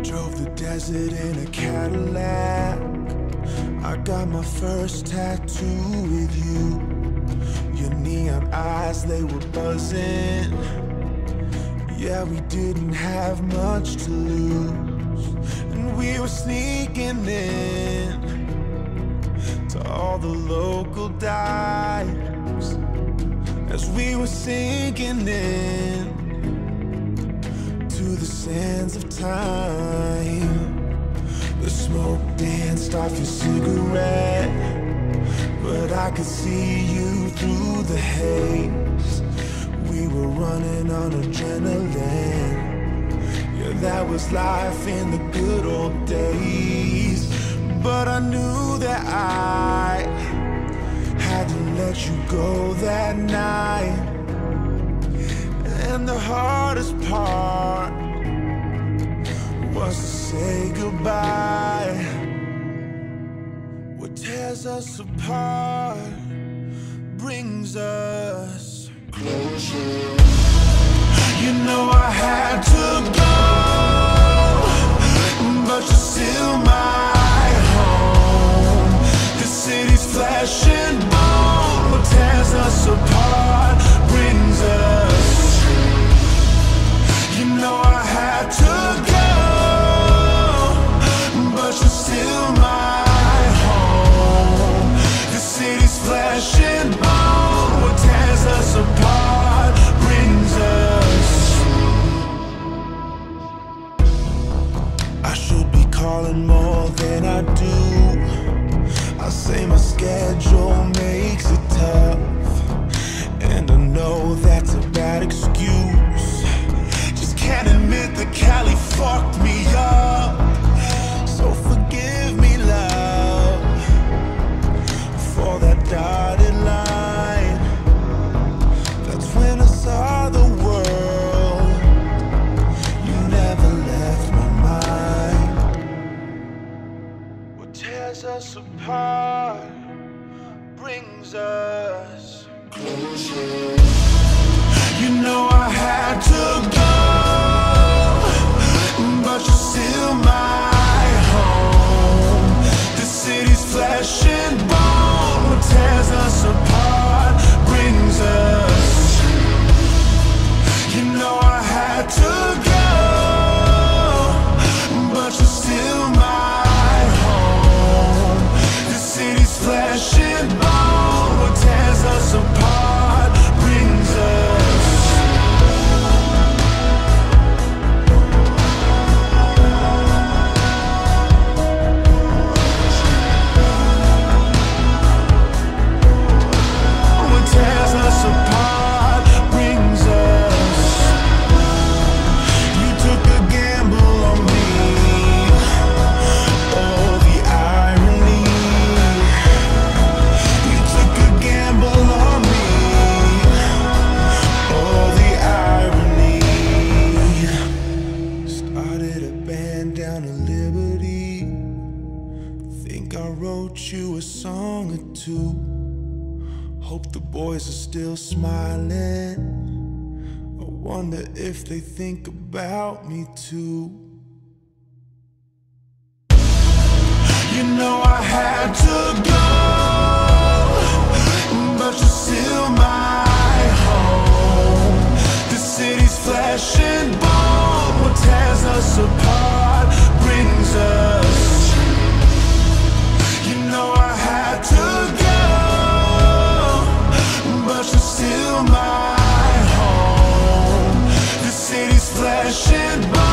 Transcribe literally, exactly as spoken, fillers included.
Drove the desert in a Cadillac. I got my first tattoo with you. Your neon eyes, they were buzzing. Yeah, we didn't have much to lose, and we were sneaking in to all the local dives as we were sinking in to the sands of time. The smoke danced off your cigarette, but I could see you through the haze. We were running on adrenaline. Yeah, that was life in the good old days. But I knew that I had to let you go that night. And the hardest part was to say goodbye. What tears us apart brings us closer. You know I had to go, but you're still my home. The city's flesh and bone. What tears us apart brings us. You know I had to go, but you're still my home. The city's flesh and bone. What tears us apart brings us. I should be calling more than I do. I say my schedule makes it tough, and I know that's a bad excuse. Just can't admit that Cali fucked me up. So forgive me, love, for that dotted line. That's when I saw the world. You never left my mind. What tears us apart brings us closer. You know I had to go, but you're still my home. The city's flesh and bone. What tears us apart brings us. You know I had to go, but you're still my home. The city's flesh and bone. What tears us apart brings us. What tears us apart brings us. You took a gamble on me. Oh, the irony. You took a gamble on me. Oh, the irony. Started a band down in Liberty. Think I wrote you a song or two. Hope the boys are still smiling. I wonder if they think about me too. You know I had to go, but you're still my home. The city's flesh and bone. What tears us apart brings us. You know I had to go, but you're still my home. The city's flesh and bone.